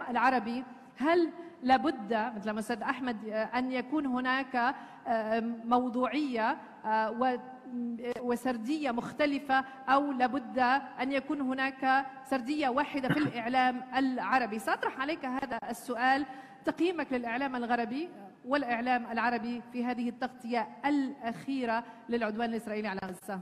العربي هل لابد مثل ما أستاذ أحمد أن يكون هناك موضوعية وسردية مختلفة، أو لابد أن يكون هناك سردية واحدة في الإعلام العربي؟ سأطرح عليك هذا السؤال، تقييمك للإعلام الغربي والإعلام العربي في هذه التغطية الأخيرة للعدوان الإسرائيلي على غزة.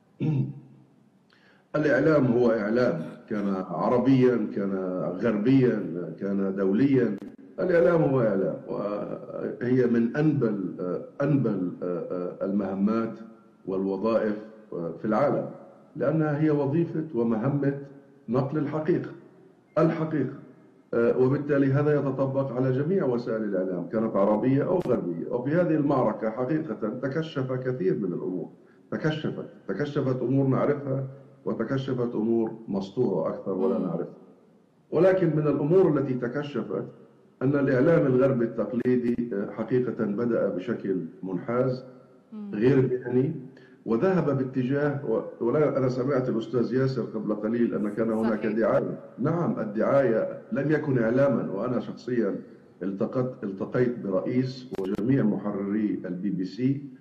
الإعلام هو إعلام، كان عربيا كان غربيا كان دوليا، الإعلام هو إعلام، وهي من أنبل المهمات والوظائف في العالم، لأنها هي وظيفة ومهمة نقل الحقيقة، وبالتالي هذا يتطبق على جميع وسائل الإعلام كانت عربية أو غربية. وفي هذه المعركة حقيقة تكشف كثير من الأمور، تكشفت أمور نعرفها، وتكشفت أمور مسطورة أكثر ولا نعرفها. ولكن من الأمور التي تكشفت أن الإعلام الغربي التقليدي حقيقة بدأ بشكل منحاز غير مهني، وذهب باتجاه، أنا سمعت الأستاذ ياسر قبل قليل أن كان هناك دعاية. نعم، الدعاية لم يكن إعلاما، وأنا شخصيا التقيت برئيس وجميع محرري BBC،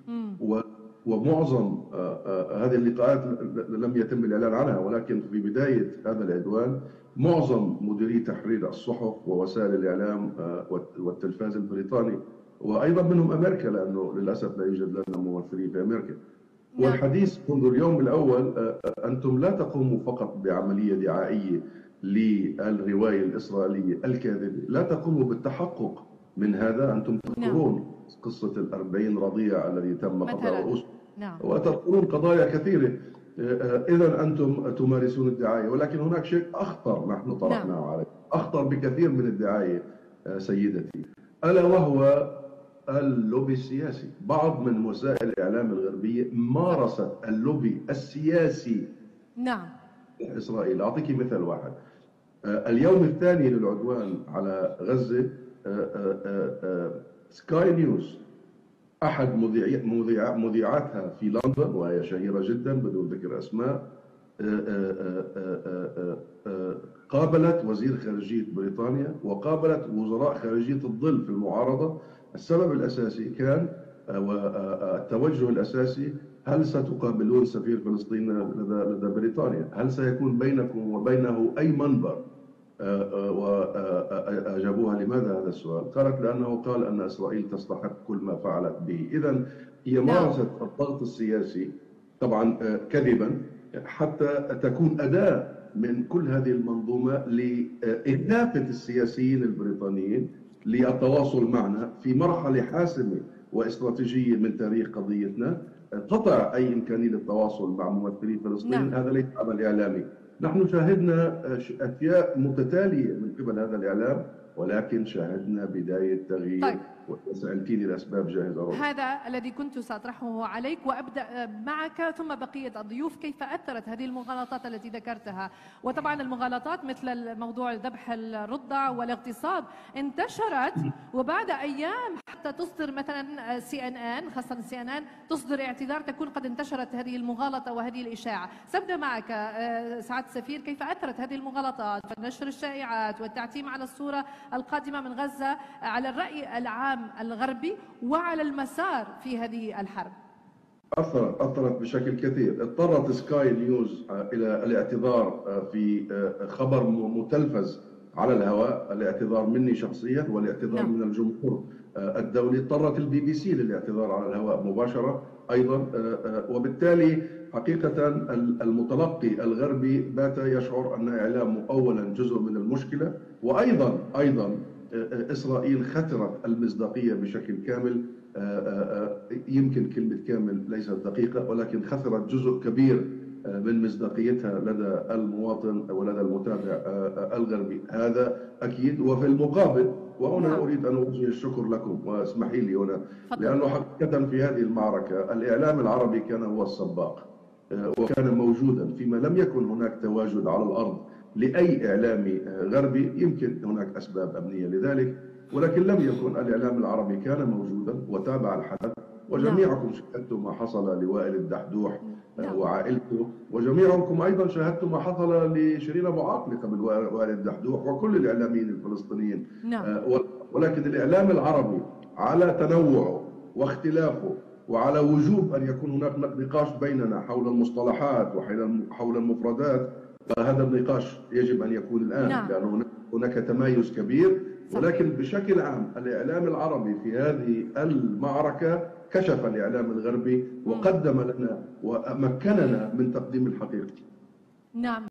ومعظم هذه اللقاءات لم يتم الإعلان عنها، ولكن في بداية هذا العدوان معظم مديري تحرير الصحف ووسائل الإعلام والتلفاز البريطاني، وأيضا منهم أمريكا، لأنه للأسف لا يوجد لنا ممثلين في أمريكا، والحديث منذ اليوم الأول أنتم لا تقوموا فقط بعملية دعائية للرواية الإسرائيلية الكاذبة، لا تقوموا بالتحقق من هذا، أنتم تذكرون قصة ال40 رضيع الذي تم قطع رؤوسهم، وتذكرون قضايا كثيرة. إذا أنتم تمارسون الدعاية، ولكن هناك شيء أخطر نحن طرحناه عليه، أخطر بكثير من الدعاية سيدتي، ألا وهو اللوبي السياسي. بعض من وسائل الإعلام الغربية مارست اللوبي السياسي إسرائيل. أعطيك مثال واحد. اليوم الثاني للعدوان على غزة، سكاي نيوز أحد مذيعاتها في لندن، وهي شهيرة جدا بدون ذكر أسماء، قابلت وزير خارجية بريطانيا وقابلت وزراء خارجية الظل في المعارضة. السبب الأساسي كان والتوجه الأساسي: هل ستقابلون سفير فلسطين لدى بريطانيا؟ هل سيكون بينكم وبينه أي منبر؟ وأجابوها لماذا هذا السؤال؟ قالت لأنه قال أن إسرائيل تستحق كل ما فعلت به. إذن هي مارست الضغط السياسي طبعا كذبا حتى تكون أداة من كل هذه المنظومة لإهداف السياسيين البريطانيين للتواصل معنا في مرحلة حاسمة واستراتيجية من تاريخ قضيتنا، قطع أي إمكانية للتواصل مع ممثلي فلسطين. هذا ليس عمل إعلامي. نحن شاهدنا أشياء متتالية من قبل هذا الإعلام، ولكن شاهدنا بداية تغيير. وسألتيني الأسباب، جاهز هذا الذي كنت سأطرحه عليك، وأبدأ معك ثم بقية الضيوف. كيف أثرت هذه المغالطات التي ذكرتها؟ وطبعا المغالطات مثل موضوع ذبح الرضع والاغتصاب انتشرت، وبعد أيام حتى تصدر مثلا CNN، خاصة CNN تصدر اعتذار، تكون قد انتشرت هذه المغالطة وهذه الإشاعة. سأبدأ معك سعادة السفير، كيف أثرت هذه المغالطات ونشر الشائعات والتعتيم على الصورة القادمة من غزة على الرأي العام الغربي وعلى المسار في هذه الحرب؟ أثرت بشكل كثير. اضطرت سكاي نيوز إلى الاعتذار في خبر متلفز على الهواء، الاعتذار مني شخصيا والاعتذار من الجمهور الدولي. اضطرت BBC للاعتذار على الهواء مباشرة أيضا، وبالتالي حقيقة المتلقي الغربي بات يشعر أن إعلامه أولا جزء من المشكلة، وأيضا إسرائيل خسرت المصداقية بشكل كامل. يمكن كلمة كامل ليست دقيقة، ولكن خسرت جزء كبير من مصداقيتها لدى المواطن ولدى المتابع الغربي، هذا أكيد. وفي المقابل، وهنا أريد أن أوجه الشكر لكم، واسمحي لي هنا، لأنه حقيقة في هذه المعركة الإعلام العربي كان هو السباق، وكان موجودا فيما لم يكن هناك تواجد على الأرض لأي إعلامي غربي. يمكن هناك أسباب أمنية لذلك، ولكن لم يكن. الإعلام العربي كان موجودا وتابع الحدث وجميعكم شاهدتم ما حصل لوائل الدحدوح نعم. وعائلته، وجميعكم أيضا شاهدتم ما حصل لشيرين أبو عاقلة قبل وائل الدحدوح وكل الإعلاميين الفلسطينيين. نعم. ولكن الإعلام العربي على تنوعه واختلافه وعلى وجوب أن يكون هناك نقاش بيننا حول المصطلحات وحول المفردات، هذا النقاش يجب أن يكون الآن. نعم. لأن هناك تمايز كبير. صحيح. ولكن بشكل عام الإعلام العربي في هذه المعركة كشف الإعلام الغربي وقدم لنا ومكننا من تقديم الحقيقة. نعم.